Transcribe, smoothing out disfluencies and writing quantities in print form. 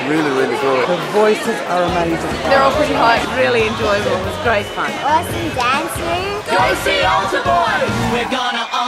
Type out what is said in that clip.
really, really good. The voices are amazing. They're all pretty high, really enjoyable. It was great fun. Awesome dancers. Go see Altarboyz! We're gonna